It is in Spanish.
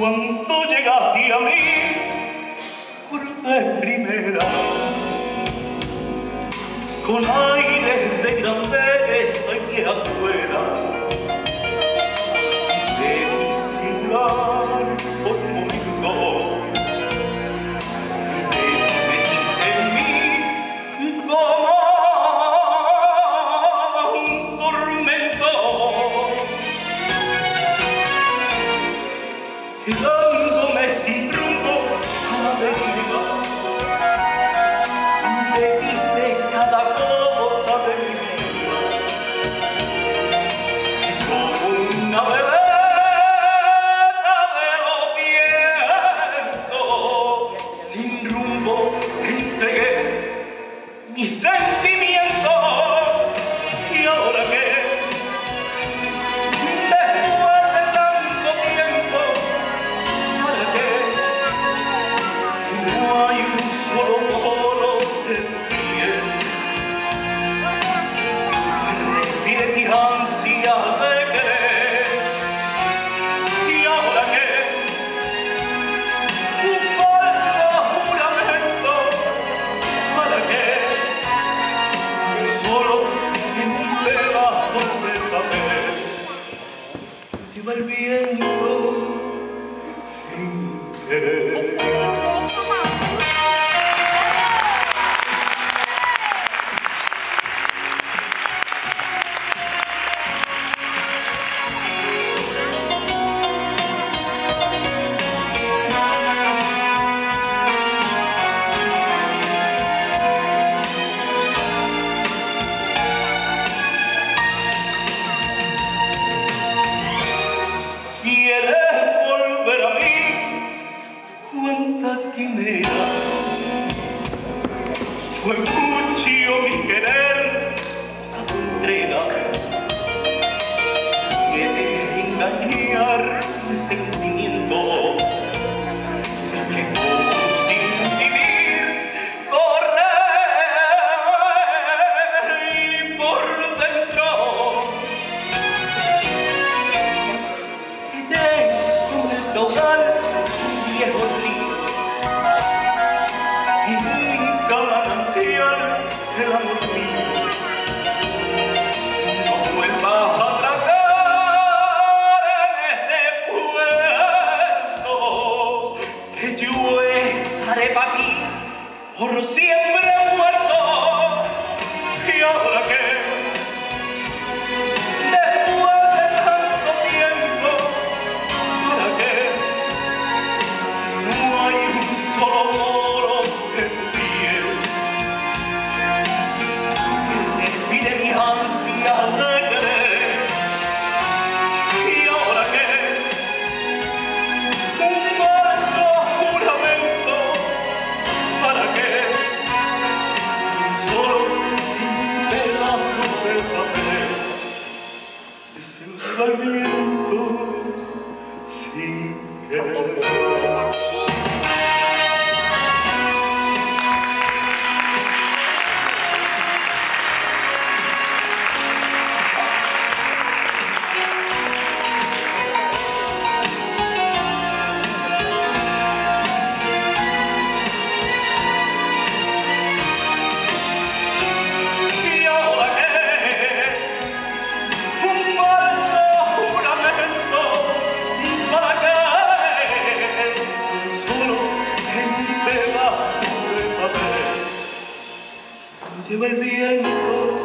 cuando llegaste a mí por vez primera, con aires de grandeza y de afuera, quise disimular por un momento, y te metiste en mí como un tormento, quedándome sin rumbo a la deriva. Bebiste cada gota de mi vida, como una veleta de los vientos. Sin rumbo entregué mi sentimiento, y ahora que después de tanto tiempo, ¿para qué? Si no hay un solo poro de tu piel, respire mi ansia de querer, y ahora que un falso juramento, ¿para qué? Solo en un pedazo de papel se lleva el viento sin querer. ¿Quieres volver a mí? Cuenta quimera. Fue mucho mi querer a tu entrega. Quieres engañar mi sentimiento, que como sin vivir corre por dentro. Con el caudal un viejo río y nunca manantial el amor mío. No vuelvas a tragar en este puerto, que yo estaré para ti por siempre muerto. Y ahora que al viento sin querer. Lleva el viento